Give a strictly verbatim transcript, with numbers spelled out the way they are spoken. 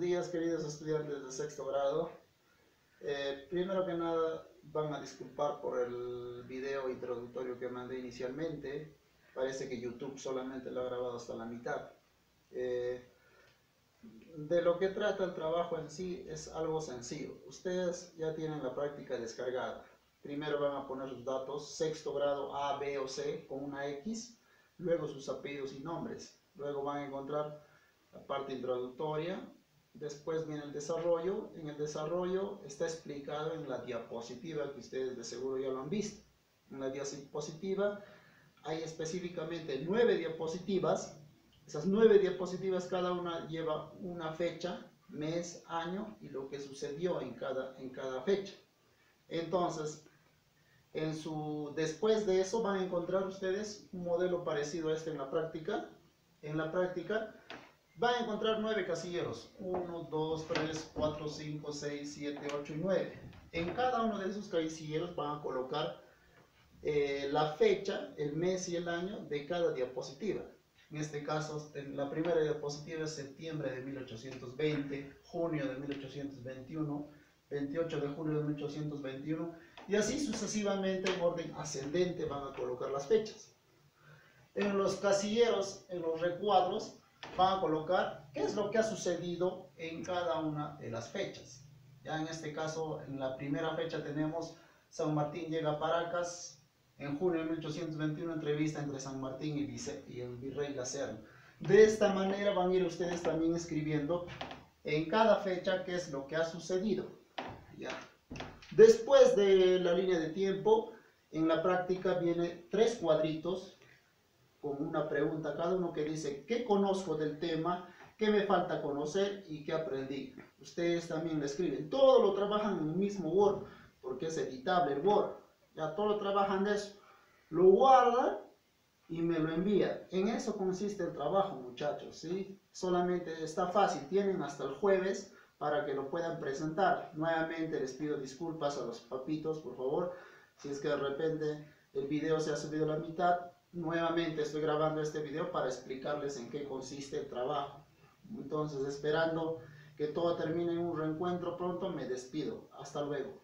días, queridos estudiantes de sexto grado. Eh, primero que nada, van a disculpar por el video introductorio que mandé inicialmente. Parece que YouTube solamente lo ha grabado hasta la mitad. Eh, de lo que trata el trabajo en sí es algo sencillo. Ustedes ya tienen la práctica descargada. Primero van a poner sus datos, sexto grado A, B o C con una X, luego sus apellidos y nombres. Luego van a encontrar la parte introductoria, después viene el desarrollo. En el desarrollo está explicado en la diapositiva que ustedes de seguro ya lo han visto. En la diapositiva hay específicamente nueve diapositivas. Esas nueve diapositivas, cada una lleva una fecha, mes, año y lo que sucedió en cada, en cada fecha. Entonces, en su, después de eso van a encontrar ustedes un modelo parecido a este en la práctica. En la práctica van a encontrar nueve casilleros, uno, dos, tres, cuatro, cinco, seis, siete, ocho y nueve. En cada uno de esos casilleros van a colocar eh, la fecha, el mes y el año de cada diapositiva. En este caso, en la primera diapositiva es septiembre de mil ochocientos veinte, junio de mil ochocientos veintiuno, veintiocho de julio de mil ochocientos veintiuno, y así sucesivamente en orden ascendente van a colocar las fechas. En los casilleros, en los recuadros, van a colocar qué es lo que ha sucedido en cada una de las fechas. Ya en este caso, en la primera fecha tenemos San Martín llega a Paracas. En junio de mil ochocientos veintiuno, entrevista entre San Martín y, vice, y el virrey Lacerda. De esta manera van a ir ustedes también escribiendo en cada fecha qué es lo que ha sucedido. Ya. Después de la línea de tiempo, en la práctica viene tres cuadritos con una pregunta cada uno que dice qué conozco del tema, qué me falta conocer y qué aprendí. Ustedes también lo escriben. Todo lo trabajan en el mismo Word porque es editable el Word. Ya todo lo trabajan de eso. Lo guardan y me lo envían. En eso consiste el trabajo, muchachos, ¿sí? Solamente está fácil. Tienen hasta el jueves para que lo puedan presentar. Nuevamente les pido disculpas a los papitos, por favor. Si es que de repente el video se ha subido a la mitad, nuevamente estoy grabando este video para explicarles en qué consiste el trabajo. Entonces, esperando que todo termine en un reencuentro pronto, me despido. Hasta luego.